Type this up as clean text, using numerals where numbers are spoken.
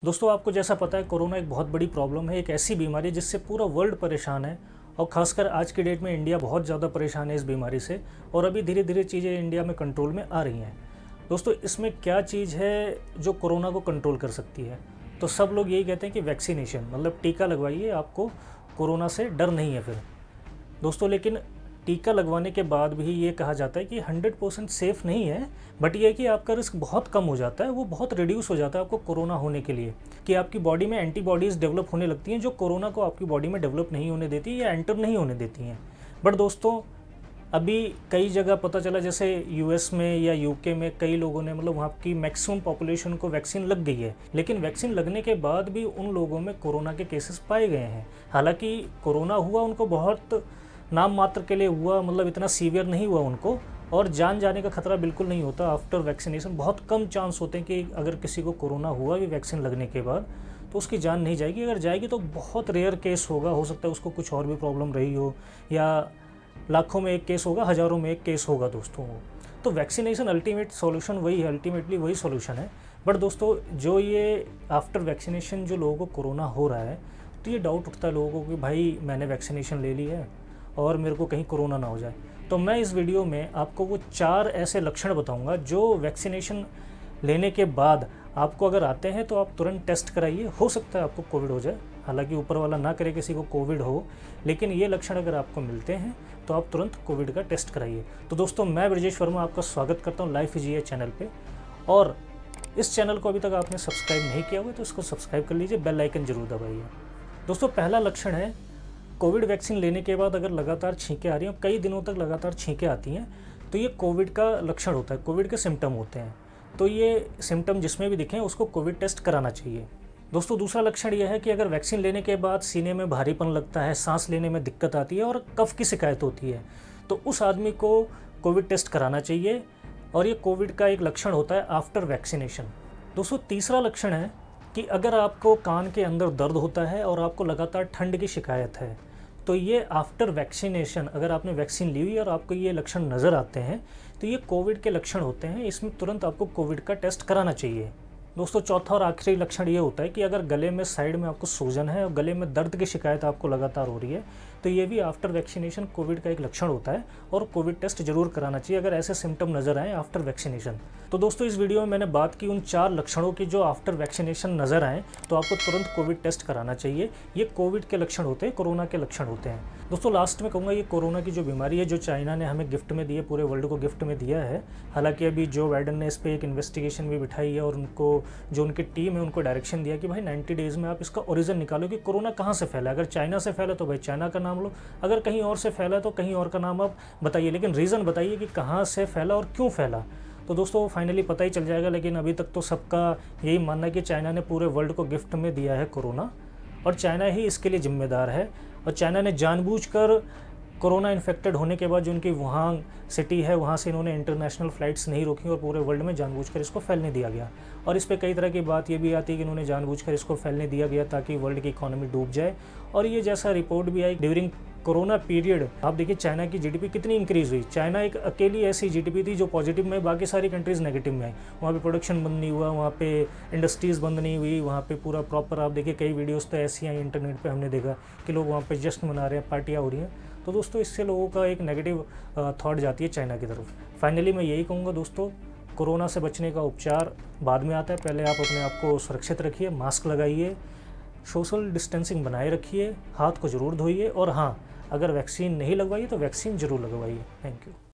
दोस्तों आपको जैसा पता है कोरोना एक बहुत बड़ी प्रॉब्लम है, एक ऐसी बीमारी है जिससे पूरा वर्ल्ड परेशान है। और ख़ासकर आज की डेट में इंडिया बहुत ज़्यादा परेशान है इस बीमारी से। और अभी धीरे धीरे चीज़ें इंडिया में कंट्रोल में आ रही हैं। दोस्तों इसमें क्या चीज़ है जो कोरोना को कंट्रोल कर सकती है? तो सब लोग यही कहते हैं कि वैक्सीनेशन, मतलब टीका लगवाइए, आपको कोरोना से डर नहीं है फिर। दोस्तों लेकिन टीका लगवाने के बाद भी ये कहा जाता है कि 100% सेफ़ नहीं है, बट ये है कि आपका रिस्क बहुत कम हो जाता है, वो बहुत रिड्यूस हो जाता है आपको कोरोना होने के लिए, कि आपकी बॉडी में एंटीबॉडीज़ डेवलप होने लगती हैं जो कोरोना को आपकी बॉडी में डेवलप नहीं होने देती या एंटर नहीं होने देती हैं। बट दोस्तों अभी कई जगह पता चला, जैसे यूएस में या यूके में कई लोगों ने, मतलब वहाँ की मैक्सिमम पॉपुलेशन को वैक्सीन लग गई है, लेकिन वैक्सीन लगने के बाद भी उन लोगों में कोरोना के केसेस पाए गए हैं। हालांकि कोरोना हुआ उनको बहुत नाम मात्र के लिए हुआ, मतलब इतना सीवियर नहीं हुआ उनको, और जान जाने का खतरा बिल्कुल नहीं होता आफ्टर वैक्सीनेशन। बहुत कम चांस होते हैं कि अगर किसी को कोरोना हुआ भी वैक्सीन लगने के बाद तो उसकी जान नहीं जाएगी। अगर जाएगी तो बहुत रेयर केस होगा, हो सकता है उसको कुछ और भी प्रॉब्लम रही हो, या लाखों में एक केस होगा, हज़ारों में एक केस होगा दोस्तों। तो वैक्सीनेशन अल्टीमेट सॉल्यूशन वही है, अल्टीमेटली वही सॉल्यूशन है। बट दोस्तों जो ये आफ्टर वैक्सीनेशन जो लोगों को कोरोना हो रहा है, तो ये डाउट उठता है लोगों को कि भाई मैंने वैक्सीनेशन ले ली है और मेरे को कहीं कोरोना ना हो जाए। तो मैं इस वीडियो में आपको वो 4 ऐसे लक्षण बताऊंगा जो वैक्सीनेशन लेने के बाद आपको अगर आते हैं तो आप तुरंत टेस्ट कराइए। हो सकता है आपको कोविड हो जाए, हालांकि ऊपर वाला ना करे किसी को कोविड हो, लेकिन ये लक्षण अगर आपको मिलते हैं तो आप तुरंत कोविड का टेस्ट कराइए। तो दोस्तों मैं ब्रजेश वर्मा आपका स्वागत करता हूँ लाइफ इज ये चैनल पे। और इस चैनल को अभी तक आपने सब्सक्राइब नहीं किया हुआ तो इसको सब्सक्राइब कर लीजिए, बेल आइकन जरूर दबाइए। दोस्तों पहला लक्षण है, कोविड वैक्सीन लेने के बाद अगर लगातार छींकें आ रही हैं, कई दिनों तक लगातार छींकें आती हैं, तो ये कोविड का लक्षण होता है, कोविड के सिम्टम होते हैं। तो ये सिम्टम जिसमें भी दिखें उसको कोविड टेस्ट कराना चाहिए। दोस्तों दूसरा लक्षण यह है कि अगर वैक्सीन लेने के बाद सीने में भारीपन लगता है, सांस लेने में दिक्कत आती है और कफ की शिकायत होती है, तो उस आदमी को कोविड टेस्ट कराना चाहिए। और ये कोविड का एक लक्षण होता है आफ्टर वैक्सीनेशन। दोस्तों तीसरा लक्षण है कि अगर आपको कान के अंदर दर्द होता है और आपको लगातार ठंड की शिकायत है, तो ये आफ्टर वैक्सीनेशन, अगर आपने वैक्सीन ली हुई और आपको ये लक्षण नज़र आते हैं तो ये कोविड के लक्षण होते हैं। इसमें तुरंत आपको कोविड का टेस्ट कराना चाहिए। दोस्तों चौथा और आखिरी लक्षण ये होता है कि अगर गले में साइड में आपको सूजन है और गले में दर्द की शिकायत आपको लगातार हो रही है, तो ये भी आफ्टर वैक्सीनेशन कोविड का एक लक्षण होता है और कोविड टेस्ट जरूर कराना चाहिए अगर ऐसे सिम्टम नज़र आए आफ्टर वैक्सीनेशन। तो दोस्तों इस वीडियो में मैंने बात की उन 4 लक्षणों की जो आफ्टर वैक्सीनेशन नज़र आए तो आपको तुरंत कोविड टेस्ट कराना चाहिए। ये कोविड के लक्षण होते हैं, कोरोना के लक्षण होते हैं। दोस्तों लास्ट में कहूँगा, ये कोरोना की जो बीमारी है जो चाइना ने हमें गिफ्ट में दी है, पूरे वर्ल्ड को गिफ्ट में दिया है। हालांकि अभी जो बाइडन ने इस पर एक इन्वेस्टिगेशन भी बिठाई है और उनको जो उनकी टीम है उनको डायरेक्शन दिया कि भाई 90 डेज़ में आप इसका ओरिजिन निकालो कि कोरोना कहाँ से फैला। अगर चाइना से फैला तो भाई चाइना का नाम लो, अगर कहीं और से फैला तो कहीं और का नाम आप बताइए, लेकिन रीज़न बताइए कि कहाँ से फैला और क्यों फैला। तो दोस्तों फाइनली पता ही चल जाएगा, लेकिन अभी तक तो सबका यही मानना है कि चाइना ने पूरे वर्ल्ड को गिफ्ट में दिया है कोरोना, और चाइना ही इसके लिए जिम्मेदार है। और चाइना ने जानबूझकर कोरोना इन्फेक्टेड होने के बाद जो उनकी वुहान सिटी है वहाँ से इन्होंने इंटरनेशनल फ़्लाइट्स नहीं रोकी और पूरे वर्ल्ड में जानबूझकर इसको फैलने दिया गया। और इस पे कई तरह की बात ये भी आती है कि इन्होंने जानबूझकर इसको फैलने दिया गया ताकि वर्ल्ड की इकोनॉमी डूब जाए। और ये जैसा रिपोर्ट भी आई ड्यूरिंग कोरोना पीरियड, आप देखिए चाइना की जीडीपी कितनी इंक्रीज़ हुई। चाइना एक अकेली ऐसी जीडीपी थी जो पॉजिटिव में, बाकी सारी कंट्रीज़ नेगेटिव में आई। वहाँ पे प्रोडक्शन बंद नहीं हुआ, वहाँ पे इंडस्ट्रीज़ बंद नहीं हुई, वहाँ पे पूरा प्रॉपर, आप देखिए कई वीडियोज़ तो ऐसी आई इंटरनेट पे हमने देखा कि लोग वहाँ पे जश्न मना रहे हैं, पार्टियाँ हो रही हैं। तो दोस्तों इससे लोगों का एक नेगेटिव थॉट जाती है चाइना की तरफ। फाइनली मैं यही कहूँगा दोस्तों, कोरोना से बचने का उपचार बाद में आता है, पहले आप अपने आप को सुरक्षित रखिए, मास्क लगाइए, सोशल डिस्टेंसिंग बनाए रखिए, हाथ को ज़रूर धोइए, और हाँ अगर वैक्सीन नहीं लगवाइए तो वैक्सीन ज़रूर लगवाइए। Thank you.